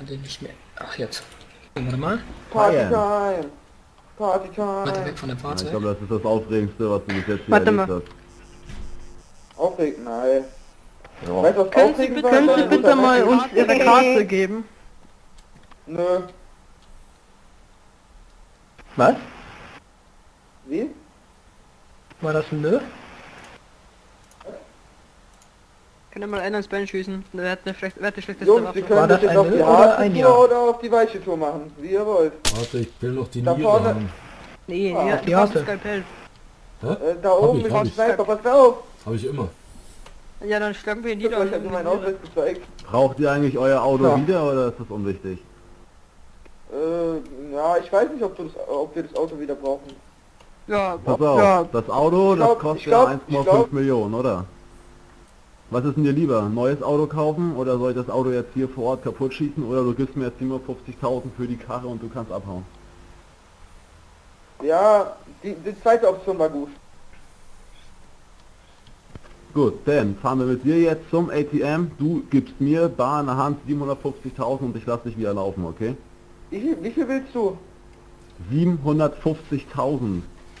Hatte nicht mehr. Ach jetzt. Warte mal. Partytime! Warte weg Partytime! von dem Ja, ich Fahrzeug. glaube, das ist das Aufregendste, was du bis jetzt hier Warte erlebt mal. hast. Aufregend, nein. Ja. Weißt du, was Können Sie aufregend bitte, war? können Sie bitte mal uns Ihre Karte geben? Nö. Was? Wie? War das ein Nö? Können wir mal einen ins Bein schießen? Der hat eine schlechteste Jungs, Waffe. Sie können War das das jetzt auf ein die Nö oder harte ein Tour Ja? oder auf die weiche Tour machen, wie ihr wollt. Warte, ich will noch die Da Niere vorne- haben. Nee, Ah, ja, die die hast Harte. Skalpell. Hä? Da oben ich, ist hab ein ich. Sniper, pass auf! Habe ich immer. Ja, dann schlagen wir ihn Ich nieder. hab euch also meinen Ausweis gezeigt. Braucht ihr eigentlich euer Auto Ja. wieder oder ist das unwichtig? Ja, ich weiß nicht, ob wir das Auto wieder brauchen. Ja, Pass auf, ja. das Auto, Ich glaub- das kostet ich glaub- ja ich 1,5 glaub- Millionen, oder? Was ist denn dir lieber? Ein neues Auto kaufen oder soll ich das Auto jetzt hier vor Ort kaputt schießen oder du gibst mir jetzt 750.000 für die Karre und du kannst abhauen? Ja, die zweite Option war gut. Gut, dann fahren wir mit dir jetzt zum ATM, du gibst mir bar in der Hand 750.000 und ich lass dich wieder laufen, okay? Wie viel willst du? 750.000.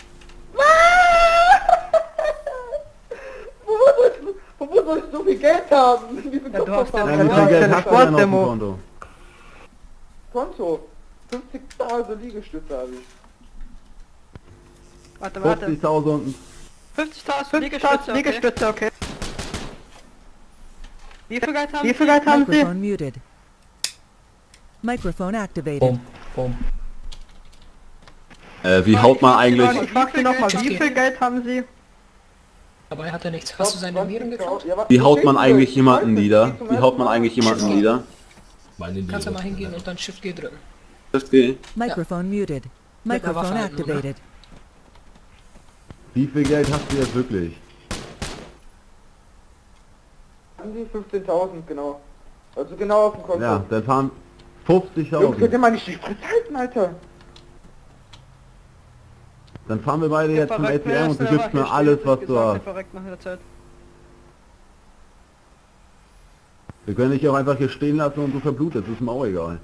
Wo soll ich so viel Geld haben? Wie viel Ja, du hast ja- Wie Ja, viel du hast Geld eine hast du denn auf dem Sportdemo. Konto? Konto? 50.000 Liegestütze habe ich. Warte. 50.000. 50.000 Liegestütze, okay. Wie viel Geld haben Sie? Microphone muted. Microphone activated. Bumm, bumm. Wie haut man eigentlich... Ich frag Sie nochmal, Geld- wie viel Geld haben Sie? Dabei hat er nichts. Hast du seine Viren geklaut? Ja, Wie haut was man steht eigentlich denn? jemanden Ich weiß nieder? nicht, Wie haut man eigentlich jemanden nieder? Meine Niere. Kannst du mal hingehen und dann Shift G drücken. Das geht. Microphone muted. Waffe Microphone halten, oder? activated. Wie viel Geld hast du jetzt wirklich? Haben Sie 15.000, genau. Also genau auf dem Konto. Ja, dann fahren Jungs, könnt 50.000. ihr mal nicht die Spritze halten, Alter? Dann fahren wir beide Der jetzt zum verreckt ATM und du der gibst war mir hier alles, stehen, was gesagt, du der hast. verreckt nach der Zeit. Wir können dich auch einfach hier stehen lassen und du verblutest, ist mir auch egal.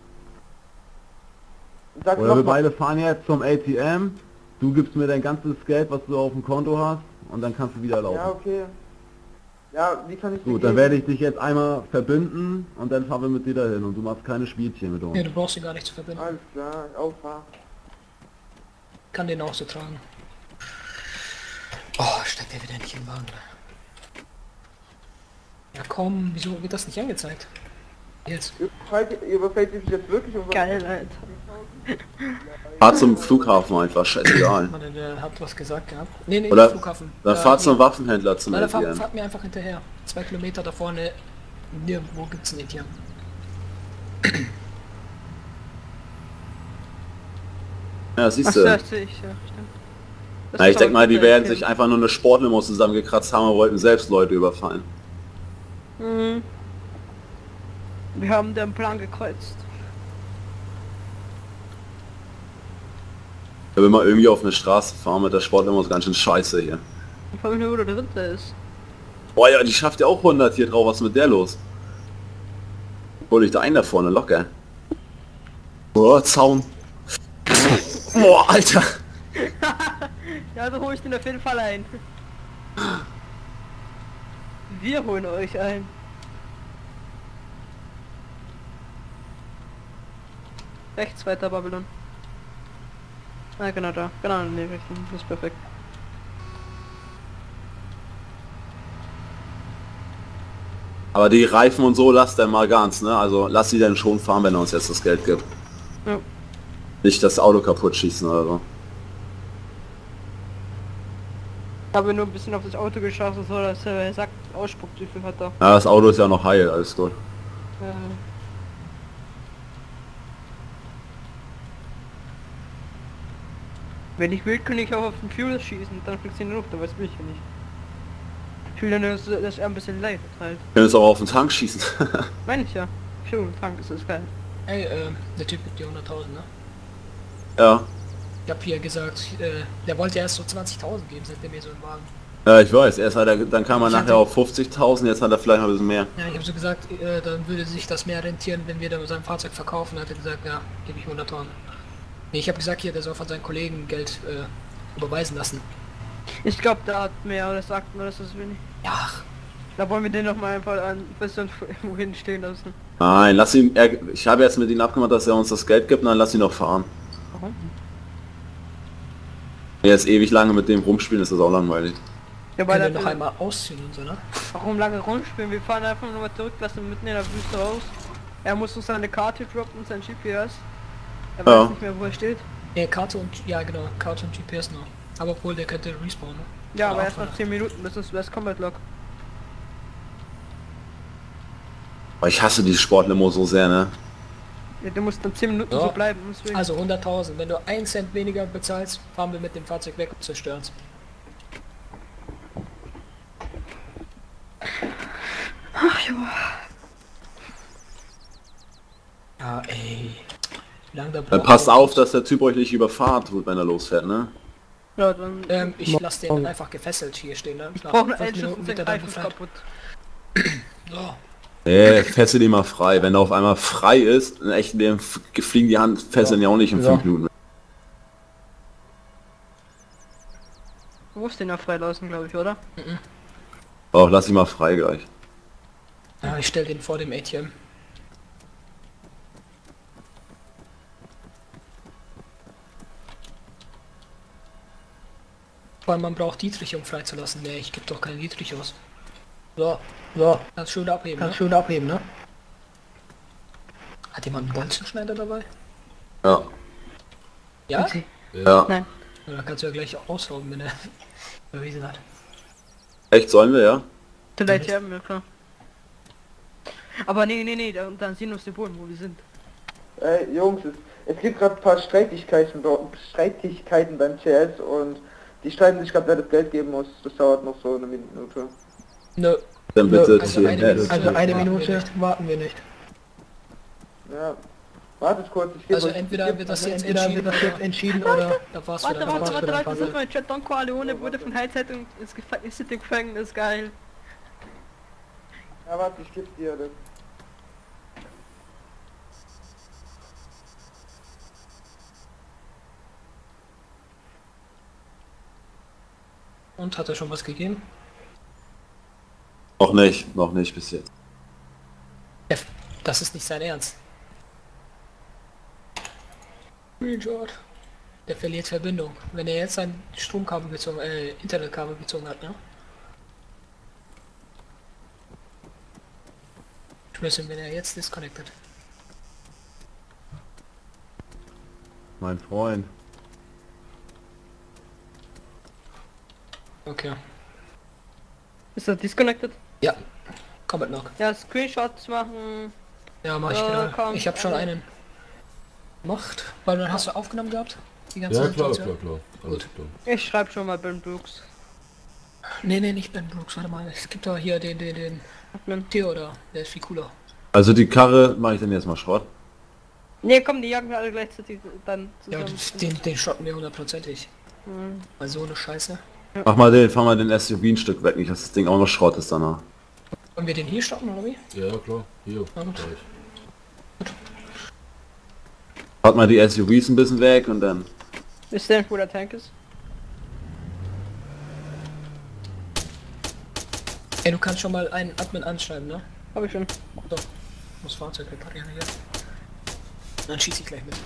Sag Oder wir noch mal. beide fahren jetzt zum ATM, du gibst mir dein ganzes Geld, was du auf dem Konto hast und dann kannst du wieder laufen. Ja, okay. Ja, wie kann ich Gut, dann werde ich dich jetzt einmal verbinden und dann fahren wir mit dir dahin und du machst keine Spielchen mit uns. Nee, du brauchst sie gar nicht zu verbinden. Alles klar, auffahren. Kann den auch so tragen. Oh, steckt der wieder nicht im Wagen. Ja komm, wieso wird das nicht angezeigt? Jetzt. Ihr überfällt sich jetzt wirklich um was? Geil, Alter. Fahr zum Flughafen einfach, scheißegal. Mann, der hat was gesagt gehabt. Nee, Oder Flughafen. dann fahr zum Waffenhändler zum Nein, ATM. fahrt mir einfach hinterher. 2 Kilometer da vorne. Nirgendwo gibt's ein ATM. Ja, siehst Achso, du. das sehe ich, ja, stimmt. Das Na, ich ist denke mal, die verrückt, werden okay. sich einfach nur eine Sportlimo zusammengekratzt haben und wollten selbst Leute überfallen. Mhm. Wir haben den Plan gekreuzt. Ich will mal irgendwie auf eine Straße fahren mit der Sportlimo, ist ganz schön scheiße hier. Vor allem nur, wo der Winter ist. Boah, ja, die schafft ja auch 100 hier drauf, was ist mit der los? Hol ich da einen da vorne, locker. Boah, Zaun. Boah, Alter. Ja, so hole ich den auf jeden Fall ein. Wir holen euch ein. Rechts weiter, Babylon. Ah, genau da. Genau in die Richtung. Das ist perfekt. Aber die Reifen und so lasst er mal ganz, ne? Also lass sie denn schon fahren, wenn er uns jetzt das Geld gibt. Ja. Nicht das Auto kaputt schießen oder so. Ich habe nur ein bisschen auf das Auto geschossen, so dass er sagt, ausspuckt, wie viel hat er. Ja, das Auto ist ja noch heil, alles gut. Wenn ich will, kann ich auch auf den Fuel schießen, dann fliegt sie in die Luft, aber das will ich ja nicht. Ich will ja nur, dass er ein bisschen leidet halt. Wir können jetzt auch auf den Tank schießen. Meine ich ja. Fuel, Tank ist das geil. Ey, der Typ mit die 100.000, ne? Ja. Ich hab hier gesagt, der wollte erst so 20.000 geben, seitdem er so im Wagen. Ja, ich weiß. Erst hat er, dann kam er Ich nachher hatte- auf 50.000, jetzt hat er vielleicht noch ein bisschen mehr. Ja, ich habe so gesagt, dann würde sich das mehr rentieren, wenn wir dann sein Fahrzeug verkaufen. Hat er gesagt, ja, gebe ich 100.000. Nee, ich habe gesagt, hier, der soll von seinen Kollegen Geld überweisen lassen. Ich glaube, der hat mehr, oder sagt nur, das ist wenig. Ja, ach, Da wollen wir den noch mal einfach ein bisschen wohin stehen lassen. Nein, lass ihn, ich habe jetzt mit ihm abgemacht, dass er uns das Geld gibt, und dann lass ihn noch fahren. Warum? Jetzt ewig lange mit dem rumspielen, ist das auch langweilig. Ja, weil können wir er noch einmal ausziehen und so, ne? warum lange rumspielen? Wir fahren einfach nur mal zurück, lassen mitten in der Wüste raus. Er muss uns seine Karte droppen und sein GPS. Er Ja. weiß nicht mehr, wo er steht. Ja, Karte und, ja genau, Karte und GPS noch. Aber obwohl, der könnte respawnen. Ne? Ja, aber auch erst nach 10 Minuten, bis es West Combat Log. Aber ich hasse dieses Sportlimo so sehr, ne? Ja, du musst dann 10 Minuten Ja. so bleiben. Deswegen. Also 100.000. Wenn du 1 Cent weniger bezahlst, fahren wir mit dem Fahrzeug weg und zerstören es. Ach ja. Ja, ey. Wie lange da Dann braucht passt er? auf, dass der Typ euch nicht überfahrt tut, wenn er losfährt, ne? Ja, dann... Ich lasse den einfach gefesselt hier stehen, ne? ich brauche einen 5 Einschuss Minuten und wird den er dann Reifen ist befreit. kaputt. So. Fessel ihn mal frei. Wenn er auf einmal frei ist, in echten Leben fliegen die Handfesseln ja auch nicht in 5 Minuten. Du musst den ja freilassen, glaube ich, oder? Auch lass ihn mal frei gleich. Ja, ich stelle den vor dem ATM. Vor allem man braucht Dietrich, um freizulassen. Nee, ich gebe doch keinen Dietrich aus. So, so. Kannst schön abheben, kannst schön abheben, ne? Hat jemand einen Bolzenschneider dabei? Ja. Ja? Ja. Nein. Ja, dann kannst du ja gleich ausrauben, wenn er bewiesen hat. Echt, sollen wir, ja? Vielleicht ja, mir klar. Aber nee, dann sehen uns die Boden, wo wir sind. Ey, Jungs, es gibt gerade ein paar Streitigkeiten beim CS und die streiten sich gerade, wer das Geld geben muss. Das dauert noch so eine Minute. Nö. Dann bitte. Also eine Minute warten wir nicht. Ja, wartet kurz, ich gebe Also euch- entweder wird das jetzt entschieden oder da war's Warte, wieder. das ist mein Chat. Don Corleone wurde von Heilzeitung ins Gefängnis, geil. Ja, warte, ich gebe dir das. Und hat er schon was gegeben? Noch nicht bis jetzt. F, das ist nicht sein Ernst. Screenshot. Der verliert Verbindung. Wenn er jetzt sein Stromkabel gezogen, Internetkabel gezogen hat, ne? Schlüssel, wenn er jetzt disconnected. Mein Freund. Okay. Ist das disconnected? Ja. Combat Log. Ja, Screenshots machen. Ja, mach ich Ja, genau. komm, Ich habe schon einen gemacht. Weil dann hast du aufgenommen gehabt? Die ganze Ja, klar, Situation? klar. Alles klar. Ich schreibe schon mal Ben Brooks. Nee, nicht Ben Brooks, warte mal. Es gibt doch hier den Admin. Theodor, der ist viel cooler. Also die Karre mache ich dann jetzt mal Schrott. Nee, komm, die jagen wir alle gleichzeitig dann Ja, zusammen. den schotten wir hundertprozentig. Hm. Weil so eine Scheiße. Fahr mal den SUV ein Stück weg, nicht dass das Ding auch noch Schrott ist danach. Wollen wir den hier stoppen oder wie? Ja, klar. Hier. Na gut. gleich. Fahrt mal die SUVs ein bisschen weg und dann... Wisst ihr, wo der Tank ist? Ey, du kannst schon mal einen Admin anschreiben, ne? Hab ich schon. So. Muss Fahrzeug reparieren hier. Dann schieß ich gleich mit.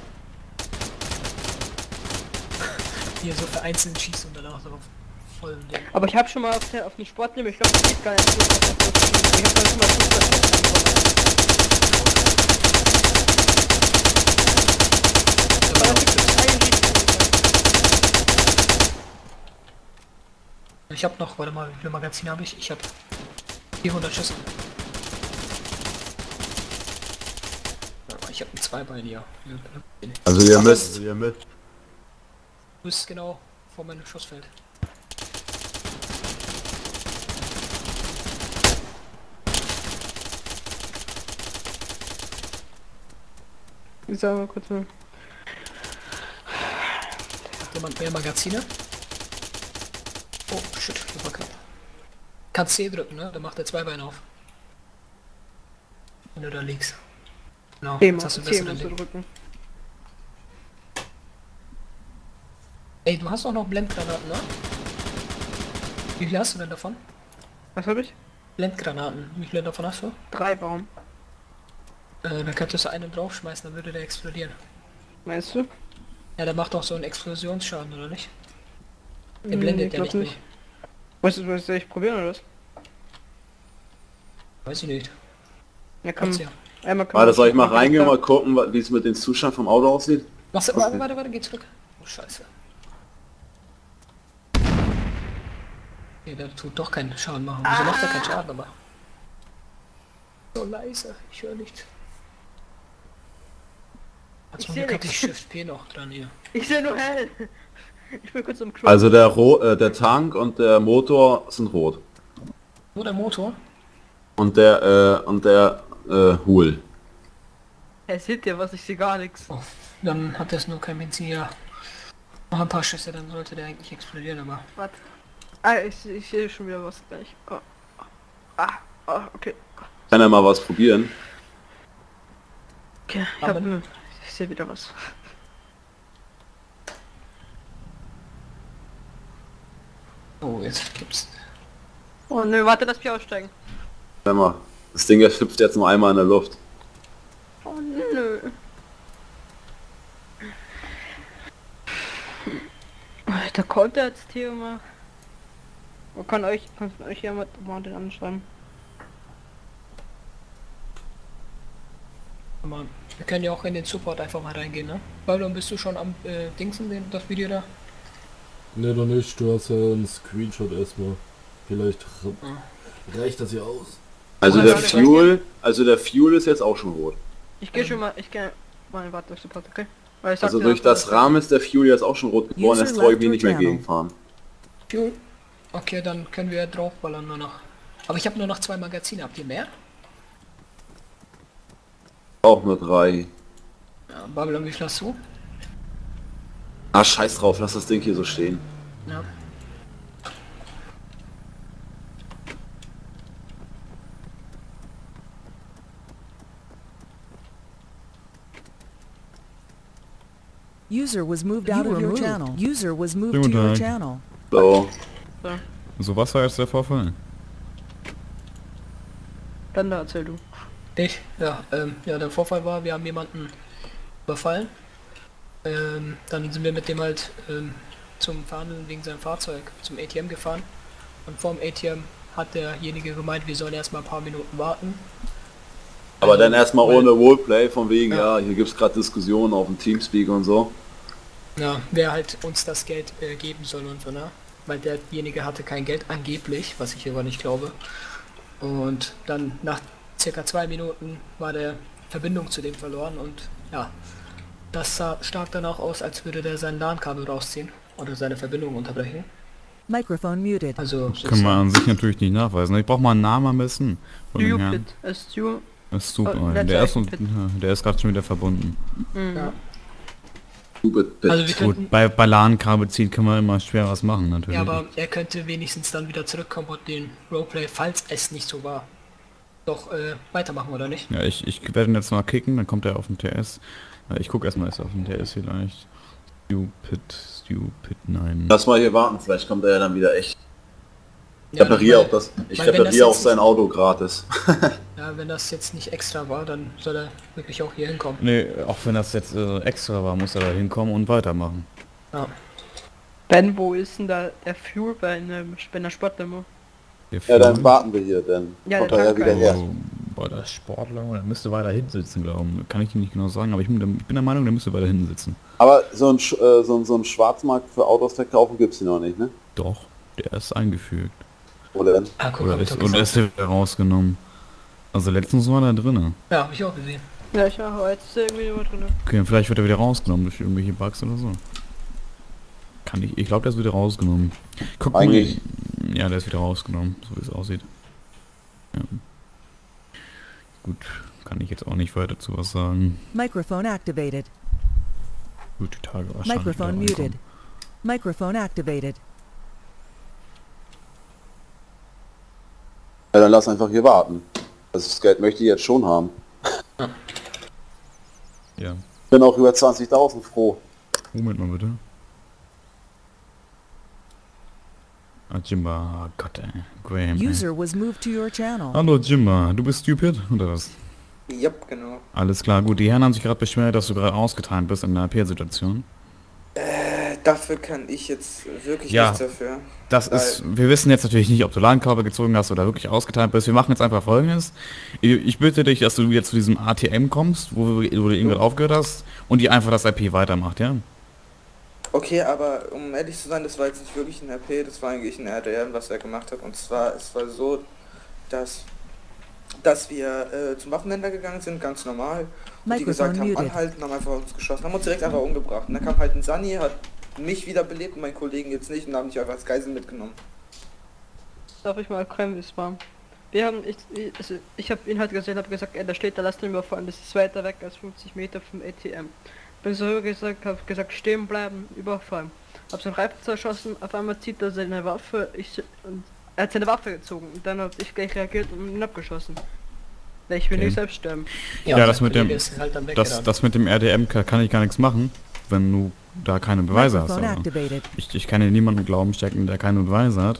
Hier so vereinzelt schießen und danach so auf vollen Ding. Aber ich habe schon mal auf den Sport nehmen, ich glaube, das geht gar nicht. Ich habe dann schon mal 500 Ich habe noch, warte mal, wie viele Magazine habe ich? Ich habe 400 Schüsse. Warte mal, ich habe ein Zweibein hier. Also ihr müsst... Du bist genau vor meinem Schussfeld. Ich sag mal kurz mal. Hat jemand mehr Magazine? Oh, shit, okay. Kannst C drücken, ne? Dann macht er 2 Beine auf. Wenn du da liegst. Genau, C jetzt hast du musst besseren du Ding. drücken. Ey, du hast auch noch Blendgranaten, ne? Wie viel hast du denn davon? Was habe ich? Blendgranaten, wie viele davon hast du? 3, warum? Dann könntest du einen draufschmeißen, dann würde der explodieren. Meinst du? Ja, der macht auch so einen Explosionsschaden, oder nicht? Der Hm, blendet ich ja glaub nicht, nicht. Was soll ich probieren oder was? nur. Weiß ich nicht. Ja, komm. Kannst ja. Einmal können Warte, wir- soll ich mal reingehen und mal gucken, wie es mit dem Zustand vom Auto aussieht? Was, warte, geh zurück. Oh, scheiße. Nee, der tut doch keinen Schaden machen. Wieso macht er keinen Schaden, aber? So leise, ich höre nichts. Ich Zum seh Glück hat die nix. Shift P noch dran hier. Ich sehe nur hell. Ich bin kurz am Crawl. Also der Tank und der Motor sind rot. Nur der Motor? Und der Hul. Er sieht ja was, ich sehe gar nichts. Oh, dann hat das nur kein Benzin, ja. Noch ein paar Schüsse, dann sollte der eigentlich explodieren, aber... Warte. Ah, ich sehe schon wieder was gleich. Oh. Okay. Kann er mal was probieren? Okay, ich sehe wieder was. Oh, jetzt gibt's... Oh nö, warte, lass mich aussteigen. Sag mal, das Ding hüpft jetzt nur einmal in der Luft. Oh nö. Da kommt er jetzt hier mal. Kann euch jemand mal den anschreiben? Aber wir können ja auch in den Support einfach mal reingehen, ne? Pablo, bist du schon am Dingsen, das Video da? Ne, noch nicht. Du hast ja einen Screenshot erstmal. Vielleicht reicht das hier aus. Also Oh, der ja, Fuel ist jetzt auch schon rot. Ich gehe schon mal, warte durch Support, okay? Weil ich Also sagte, durch das Rahmen ist der Fuel jetzt auch schon rot geworden, User jetzt traue ich mich left nicht mehr your channel. gegenfahren. Fuel? Okay, dann können wir draufballern nur noch. Aber ich habe nur noch 2 Magazine, habt ihr mehr? Auch nur 3. Ja, Babylon, wie viel hast du? Ah, scheiß drauf, lass das Ding hier so stehen. Ja. User was moved out of your channel. User was moved to Guten your Tag. channel. So, So, was war jetzt der Vorfall? Dann da erzähl du. Ich? Ja, ja, der Vorfall war, wir haben jemanden überfallen. Dann sind wir mit dem halt zum Verhandeln wegen seinem Fahrzeug zum ATM gefahren. Und vorm ATM hat derjenige gemeint, wir sollen erstmal ein paar Minuten warten. aber dann erstmal Weil- ohne Roleplay, von wegen, Ja. ja, hier gibt's gerade Diskussionen auf dem Teamspeak und so. Ja, wer halt uns das Geld geben soll und so, ne? Weil derjenige hatte kein Geld, angeblich, was ich aber nicht glaube. Und dann nach circa 2 Minuten war der Verbindung zu dem verloren und ja, das sah stark danach aus, als würde der sein LAN-Kabel rausziehen oder seine Verbindung unterbrechen. Microphone muted. Also Können wir an sich natürlich nicht nachweisen. Ich brauche mal einen Namen am besten. Von dem Stupid. Herrn. Stu. Das ist super. Oh, der ist, Stupid. der ist gerade schon wieder verbunden. Ja. Stupid Bit. Also wir könnten, Gut, bei LAN-Kabel ziehen kann man immer schwer was machen natürlich. ja, aber er könnte wenigstens dann wieder zurückkommen und den Roleplay, falls es nicht so war, doch weitermachen, oder nicht? Ja, ich werde ihn jetzt mal kicken, dann kommt er auf den TS. Ich gucke erstmal, ist er auf den TS vielleicht. Stupid, nein. Lass mal hier warten, vielleicht kommt er ja dann wieder echt. Ich Ja, repariere weil- auch das. Ich weil wenn das repariere auch jetzt sein Auto gratis. Ja, wenn das jetzt nicht extra war, dann soll er wirklich auch hier hinkommen. Nee, auch wenn das jetzt extra war, muss er da hinkommen und weitermachen. Ja. Ben, wo ist denn da der Fuel bei einer Sportdemo? Der Ja, dann Fuel- warten wir hier, dann Ja, kommt der er ja Tank wieder rein. her. Oh, boah, der Sportler, der müsste weiter hinsitzen, glauben. Kann ich nicht genau sagen, aber ich bin der Meinung, der müsste weiter hinsitzen. Aber so ein Schwarzmarkt für Autos verkaufen gibt's hier noch nicht, ne? Doch, der ist eingefügt. Oder denn? Ah, guck Oder mal, ist wieder rausgenommen. Also letztens war er drinne. Ja, hab ich auch gesehen. Ja, ich habe jetzt ist irgendwie immer drin. Okay, vielleicht wird er wieder rausgenommen durch irgendwelche Bugs oder so. Ich glaube, der ist wieder rausgenommen. Guck Eigentlich- mal. Ja, der ist wieder rausgenommen, so wie es aussieht. Ja. Gut, kann ich jetzt auch nicht weiter zu was sagen. Microphone activated. Gut, die Tage wahrscheinlich. Microphone wieder muted. reinkommen. Microphone activated. Ja, dann lass einfach hier warten. Also das Geld möchte ich jetzt schon haben. Ja. Bin auch über 20.000 froh. Moment mal bitte. Ah, Jimba, oh Gott ey. Graham, ey. User was moved to your channel. Hallo Jimba, du bist stupid, oder was? Yep, genau. Alles klar, gut. Die Herren haben sich gerade beschwert, dass du gerade ausgeteilt bist in der AP-Situation. Dafür kann ich jetzt wirklich Ja. nichts dafür. Das ist, wir wissen jetzt natürlich nicht, ob du Ladenkabel gezogen hast oder wirklich ausgeteilt bist. Wir machen jetzt einfach Folgendes. Ich bitte dich, dass du jetzt zu diesem ATM kommst, wo du irgendwann aufgehört hast und die einfach das IP weitermacht, ja? Okay, aber um ehrlich zu sein, das war jetzt nicht wirklich ein RP, das war eigentlich ein RDM, was er gemacht hat. Und zwar, es war so, dass wir zum Waffenhändler gegangen sind, ganz normal. Und die gesagt haben, anhalten, haben einfach uns geschossen, haben uns direkt einfach umgebracht. Und dann kam halt ein Sunny, hat mich wiederbelebt und meinen Kollegen jetzt nicht und haben mich einfach als Geisel mitgenommen. Darf ich mal erklären, wie es war? Wir haben, ich habe ihn halt gesehen, habe gesagt, da steht, da lasst ihn überfahren, das ist weiter weg als 50 Meter vom ATM. Bin so gesagt, habe gesagt, stehen bleiben, überfallen. Hab seinen Reifen zerschossen, auf einmal zieht er seine Waffe, er hat seine Waffe gezogen und dann habe ich gleich reagiert und ihn abgeschossen. Ich will nicht selbst sterben. Ja, das mit dem, ist halt dann das mit dem RDM kann ich gar nichts machen, wenn du da keine Beweise hast. Microphone Also. activated. Ich kann ja niemanden Glauben stecken, der keine Beweise hat.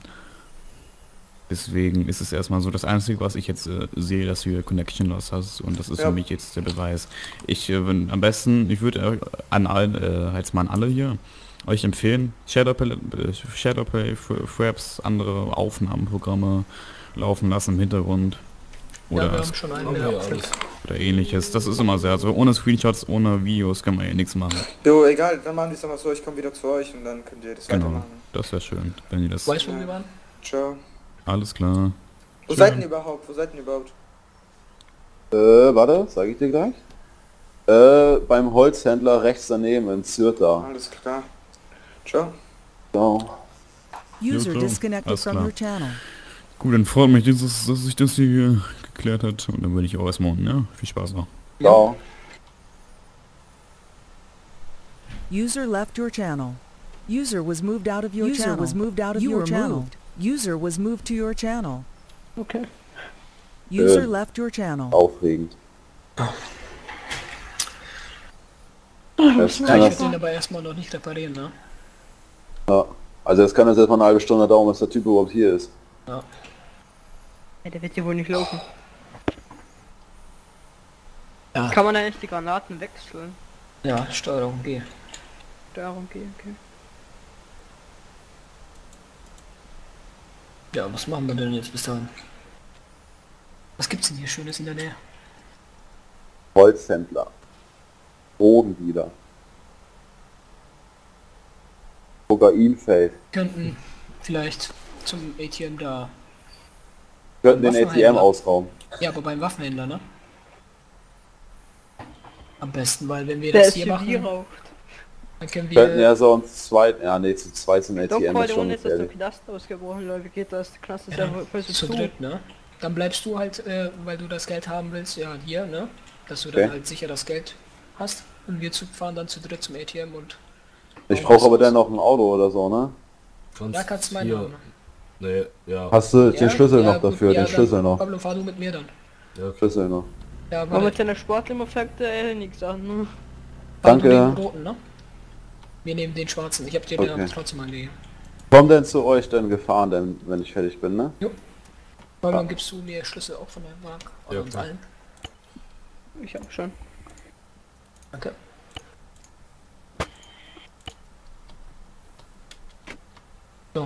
Deswegen ist es erstmal so, das Einzige, was ich jetzt sehe, dass du Connection Loss hast und das ist für mich jetzt der Beweis. Ich am besten, ich würde an allen, jetzt mal an alle hier, euch empfehlen, Shadowplay, Fraps, andere Aufnahmeprogramme laufen lassen im Hintergrund. Oder, Ja, wir haben schon einen, der alles. oder ähnliches. Das ist immer sehr, also ohne Screenshots, ohne Videos kann man ja nichts machen. Jo, egal, dann machen die es mal so, ich komme wieder zu euch und dann könnt ihr das Genau, weitermachen. das wäre schön, wenn ihr das... Weißt du, wo wir waren? Ciao. Alles klar. Wo seid ihr überhaupt? Wo seid ihr überhaupt? Warte, sage ich dir gleich. Beim Holzhändler rechts daneben in Zürter. Alles klar. Ciao. So. User klar. disconnected Alles from klar. your channel. Gut, dann freut mich, dass sich das hier geklärt hat und dann würde ich auch erstmal unten, ja? Viel Spaß noch. Ciao. User left your channel. User was moved out of your channel. Was moved out of your channel. User was moved to your channel. Okay. User left your channel. Aufregend. Ich werde den aber erstmal noch nicht reparieren, ne? Ja. Also jetzt kann das erstmal eine halbe Stunde dauern, bis der Typ überhaupt hier ist. Ja. Ja, der wird hier wohl nicht laufen. Ja, Kann man eigentlich die Granaten wechseln? ja, Steuerung G. Darum geht, okay. Ja, was machen wir denn jetzt bis dahin? Was gibt's denn hier Schönes in der Nähe? Holzhändler. Drogendealer. Kokainfeld. Könnten vielleicht zum ATM da. Könnten den Waffenhändler. ATM ausrauben. Ja, aber beim Waffenhändler, ne? Am besten, weil wenn wir Der das ist hier hier machen, raucht. dann können Könnten wir. ja so ein zweit, ja nee, zu zweit zum Doch, ATM ist heute schon ohne, dass der gefährlich. Knast ausgebrochen läuft. Wie geht das? Der Knast ist Ja, ja voll so zu zu. dritt, ne? Dann bleibst du halt, weil du das Geld haben willst, ja hier, ne? Dass du dann Okay. halt sicher das Geld hast. Und wir fahren dann zu dritt zum ATM und. Ich brauche aber dann noch ein Auto oder so, ne? Da kannst du meinen hier- haben. Nee, ja. Hast du Ja, den Schlüssel ja, noch gut, dafür, ja, den dann, Schlüssel noch. Pablo, fahr du mit mir dann. Ja, okay. Schlüssel noch. Ja, Aber warte. mit seiner Sportlimo fängt er nichts an. Ne? Fahr du Danke. den roten, ne? Wir nehmen den schwarzen. Ich hab dir den Okay. aber trotzdem angegeben. Komm denn zu euch dann gefahren, denn, wenn ich fertig bin, ne? Weil dann gibst du mir Schlüssel auch von deinem Wagen. Oder Ja, uns klar. allen. Ich hab schon. Danke. So.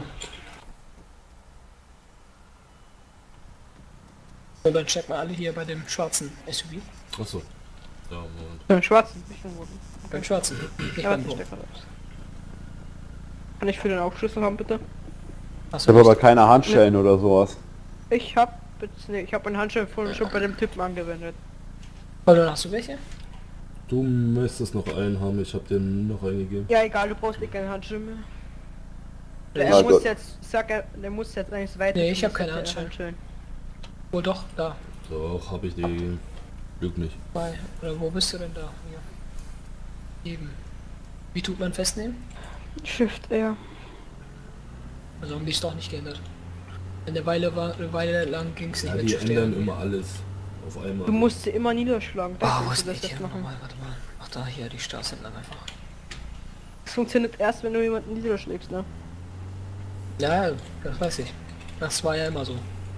So, dann checken wir alle hier bei dem schwarzen SUV. Achso. Ja, Moment. Einen schwarzen, nicht den roten. Beim schwarzen, nicht Ja, beim ich roten. stecker raus. Kann ich für den auch Schlüssel haben, bitte? Ich habe aber keine Handschellen oder sowas. Ich hab jetzt, nee, ich hab einen Handschellen schon bei dem Typen angewendet. Oder hast du welche? Du müsstest noch einen haben, ich habe den noch eingegeben. Ja, egal, du brauchst eh keine Handschellen mehr. Ja, Der gut. muss jetzt, sag er, der muss jetzt eigentlich weiter. Nee, ich hab muss keine jetzt Handschellen. Oh doch, da. Doch, habe ich die. Glück nicht. Bei, oder wo bist du denn da? Hier. Eben. Wie tut man festnehmen? Shift R. Also haben die es doch nicht geändert. Eine Weile lang ging es nicht Ja, mit die Shift ändern irgendwie. immer alles auf einmal. Du musst sie immer niederschlagen. Ah, Das wo ist ist das das jetzt hier machen. nochmal? Warte mal. Ach da, hier, die Straße entlang einfach. Das funktioniert erst, wenn du jemanden niederschlägst, ne? Ja, das weiß ich. Das war ja immer so.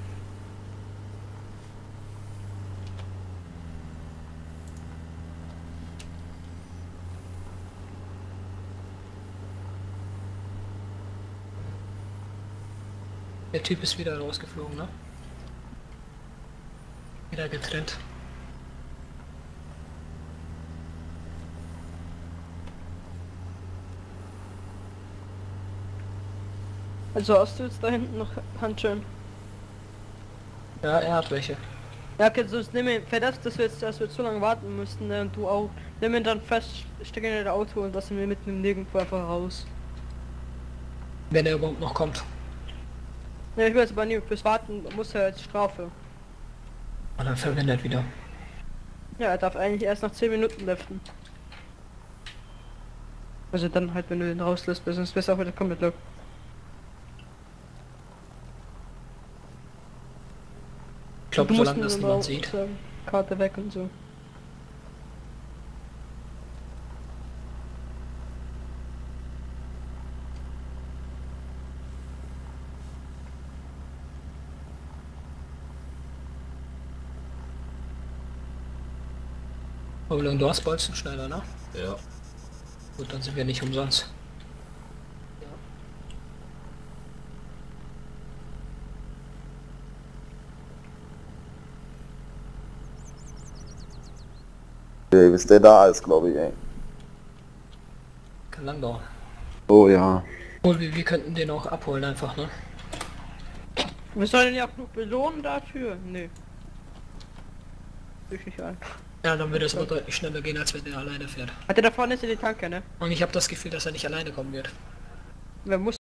Der Typ ist wieder rausgeflogen, ne? Wieder getrennt. Also hast du jetzt da hinten noch Handschellen? Ja, er hat welche. Ja, okay, sonst nimm ihn, für das, dass wir jetzt so lange warten müssten, ne, und du auch. Nimm ihn dann fest, steck ihn in das Auto und lass ihn mir mitten im Nirgendwo einfach raus. Wenn er überhaupt noch kommt. Ja, ich weiß aber nie, fürs Warten muss er als Strafe. Und dann verwendet wieder. Ja, er darf eigentlich erst nach 10 Minuten leften. Also dann halt, wenn du ihn rauslässt, sonst wär's auch wieder komplett lock. Ich glaube, Du musst solange das nur niemand auch sieht. sagen, Karte weg und so. Aber du hast Bolzenschneider, ne? Ja. Gut, dann sind wir nicht umsonst. Okay, bis der da ist, glaube ich, ey. Kann lang dauern. Oh ja. Obwohl, wir könnten den auch abholen einfach, ne? Wir sollen ja auch noch belohnen dafür? Nee. Sehe ich nicht ein. Ja, dann würde es aber deutlich schneller gehen, als wenn der alleine fährt. Hat der da vorne ist in die Tanke, ne? Und ich habe das Gefühl, dass er nicht alleine kommen wird. Wer muss